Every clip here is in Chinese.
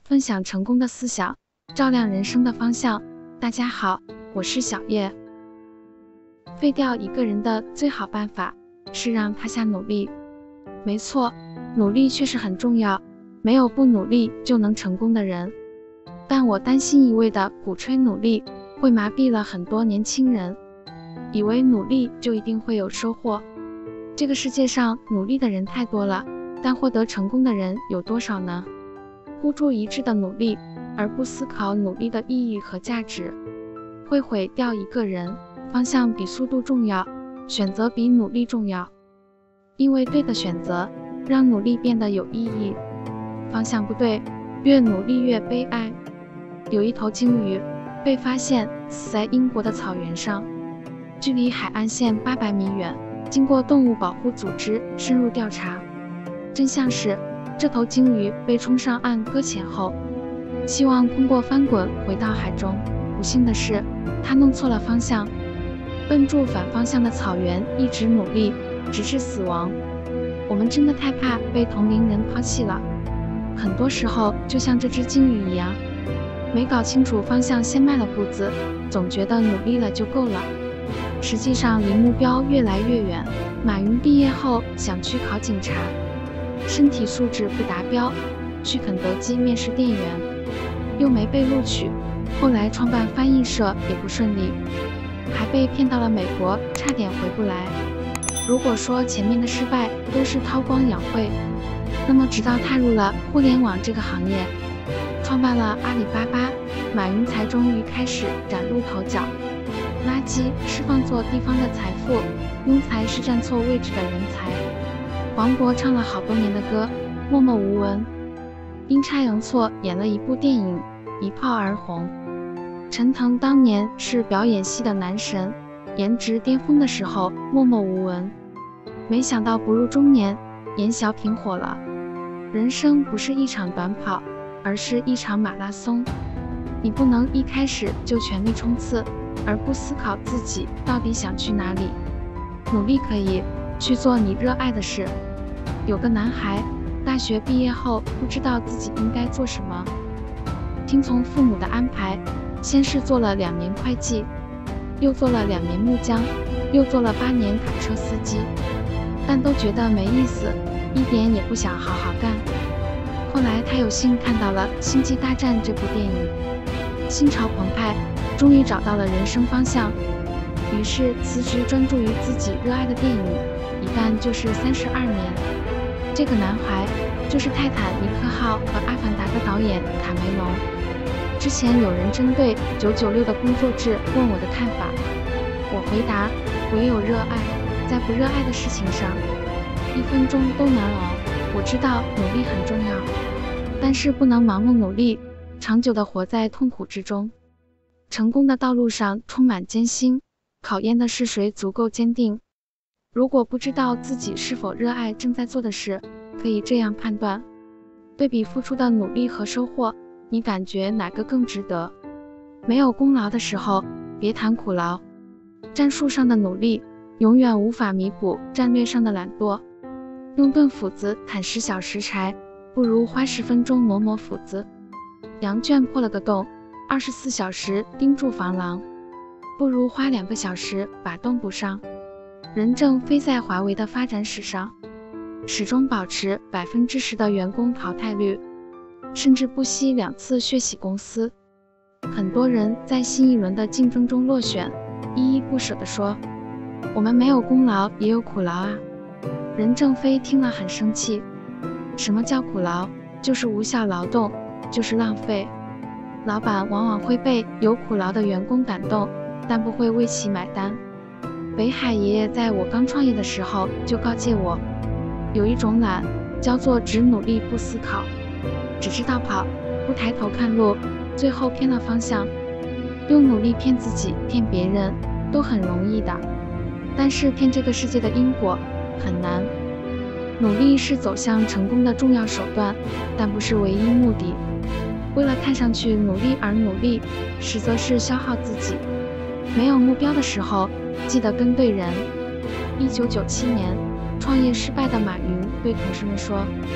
分享成功的思想，照亮人生的方向。大家好，我是小叶。废掉一个人的最好办法是让他下努力。没错，努力确实很重要，没有不努力就能成功的人。但我担心一味的鼓吹努力，会麻痹了很多年轻人，以为努力就一定会有收获。这个世界上努力的人太多了，但获得成功的人有多少呢？孤注一掷的努力，而不思考努力的意义和价值，会毁掉一个人。方向比速度重要，选择比努力重要。因为对的选择，让努力变得有意义。方向不对，越努力越悲哀。有一头鲸鱼被发现死在英国的草原上，距离海岸线800米远。经过动物保护组织深入调查，真相是这头鲸鱼被冲上岸搁浅后，希望通过翻滚回到海中。不幸的是，它弄错了方向，奔住反方向的草原，一直努力，直至死亡。我们真的太怕被同龄人抛弃了。很多时候，就像这只鲸鱼一样，没搞清楚方向，先迈了步子，总觉得努力了就够了。实际上离目标越来越远。马云毕业后想去考警察，身体素质不达标，去肯德基面试店员，又没被录取。后来创办翻译社也不顺利，还被骗到了美国，差点回不来。如果说前面的失败都是韬光养晦，那么直到踏入了互联网这个行业，创办了阿里巴巴，马云才终于开始崭露头角。垃圾是放错地方的财富，庸才是站错位置的人才。黄渤唱了好多年的歌，默默无闻，阴差阳错演了一部电影，一炮而红。陈腾当年是表演系的男神，颜值巅峰的时候默默无闻，没想到不入中年，演小品火了。人生不是一场短跑，而是一场马拉松。你不能一开始就全力冲刺，而不思考自己到底想去哪里。努力可以去做你热爱的事。有个男孩大学毕业后不知道自己应该做什么，听从父母的安排，先是做了2年会计，又做了2年木匠，又做了8年卡车司机，但都觉得没意思，一点也不想好好干。后来他有幸看到了《星际大战》这部电影，心潮澎湃，终于找到了人生方向，于是辞职专注于自己热爱的电影，一干就是32年。这个男孩就是泰坦尼克号和阿凡达的导演卡梅隆。之前有人针对996的工作制问我的看法，我回答：唯有热爱，在不热爱的事情上，1分钟都难熬。我知道努力很重要，但是不能盲目努力，长久地活在痛苦之中。成功的道路上充满艰辛，考验的是谁足够坚定。如果不知道自己是否热爱正在做的事，可以这样判断：对比付出的努力和收获，你感觉哪个更值得？没有功劳的时候，别谈苦劳。战术上的努力永远无法弥补战略上的懒惰。用钝斧子砍10小时柴，不如花10分钟磨斧子。羊圈破了个洞，24小时盯住防狼，不如花2个小时把洞补上。任正非在华为的发展史上，始终保持10%的员工淘汰率，甚至不惜2次血洗公司。很多人在新一轮的竞争中落选，依依不舍地说：我们没有功劳也有苦劳啊。任正非听了很生气，什么叫苦劳？就是无效劳动，就是浪费。老板往往会被有苦劳的员工感动，但不会为其买单。北海爷爷在我刚创业的时候就告诫我，有一种懒叫做只努力不思考，只知道跑，不抬头看路，最后偏了方向。用努力骗自己骗别人都很容易的，但是骗这个世界的因果很难。努力是走向成功的重要手段，但不是唯一目的。为了看上去努力而努力，实则是消耗自己。没有目标的时候，记得跟对人。1997年，创业失败的马云对同事们说：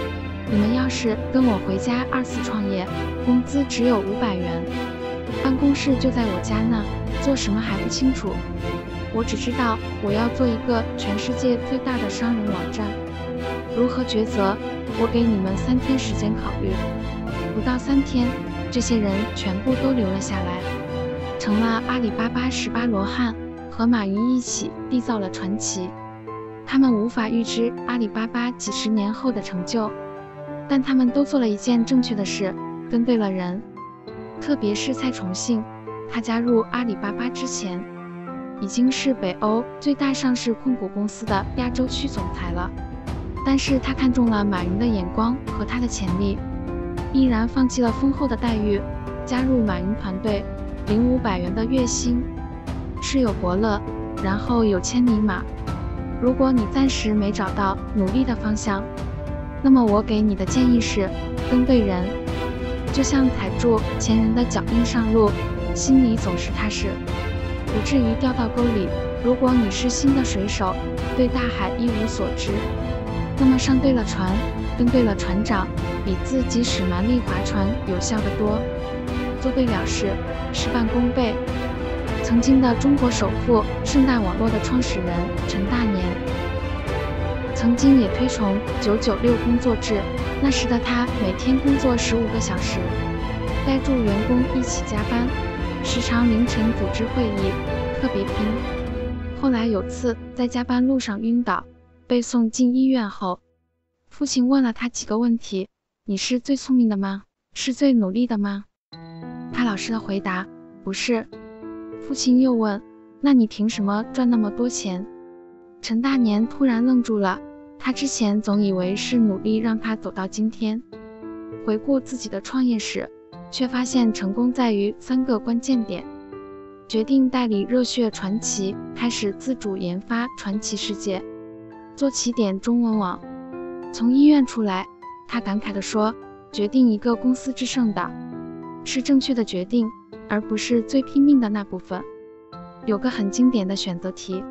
你们要是跟我回家2次创业，工资只有500元，办公室就在我家呢，做什么还不清楚？我只知道我要做一个全世界最大的商人网站，如何抉择？我给你们3天时间考虑。不到3天，这些人全部都留了下来，成了阿里巴巴18罗汉，和马云一起缔造了传奇。他们无法预知阿里巴巴几10年后的成就，但他们都做了一件正确的事，跟对了人。特别是蔡崇信，他加入阿里巴巴之前，已经是北欧最大上市控股公司的亚洲区总裁了。但是他看中了马云的眼光和他的潜力，毅然放弃了丰厚的待遇，加入马云团队，领500元的月薪，是有伯乐，然后有千里马。如果你暂时没找到努力的方向，那么我给你的建议是，跟对人，就像踩住前人的脚印上路，心里总是踏实，不至于掉到沟里。如果你是新的水手，对大海一无所知，那么上对了船，跟对了船长，比自己使蛮力划船有效得多。做对了事，事半功倍。曾经的中国首富顺大网络的创始人陈大年，曾经也推崇996工作制，那时的他每天工作15个小时，带助员工一起加班，时常凌晨组织会议，特别拼。后来有次在加班路上晕倒，被送进医院后，父亲问了他几个问题：你是最聪明的吗？是最努力的吗？他老实的回答：不是。父亲又问：那你凭什么赚那么多钱？陈大年突然愣住了，他之前总以为是努力让他走到今天，回顾自己的创业史，却发现成功在于3个关键点：决定代理热血传奇，开始自主研发传奇世界，做起点中文网。从医院出来，他感慨地说，决定一个公司制胜的是正确的决定，而不是最拼命的那部分。有个很经典的选择题，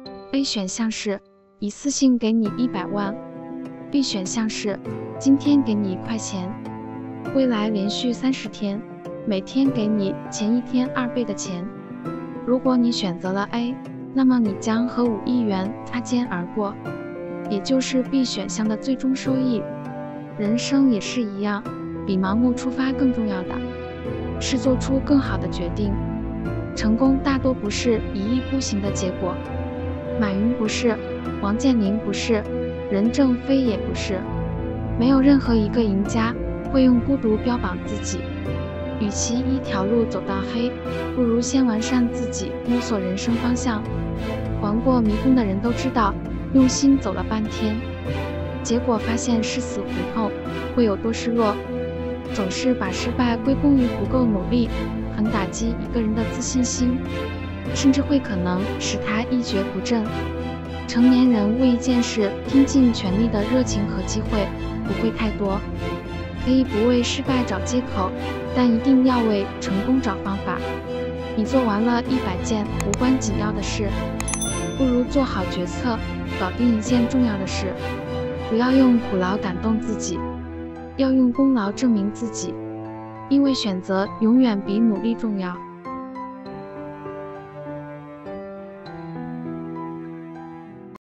A 选项是一次性给你100万， B 选项是今天给你1块钱，未来连续30天，每天给你前1天2倍的钱。如果你选择了 A， 那么你将和5亿元擦肩而过，也就是 B 选项的最终收益。人生也是一样，比盲目出发更重要的是做出更好的决定。成功大多不是一意孤行的结果，马云不是，王健林不是，任正非也不是。没有任何一个赢家会用孤独标榜自己。与其一条路走到黑，不如先完善自己，摸索人生方向。玩过迷宫的人都知道，用心走了半天，结果发现是死胡同，会有多失落。总是把失败归功于不够努力，很打击一个人的自信心，甚至会可能使他一蹶不振。成年人为一件事拼尽全力的热情和机会不会太多，可以不为失败找借口，但一定要为成功找方法。你做完了100件无关紧要的事，不如做好决策，搞定一件重要的事。不要用苦劳感动自己，要用功劳证明自己，因为选择永远比努力重要。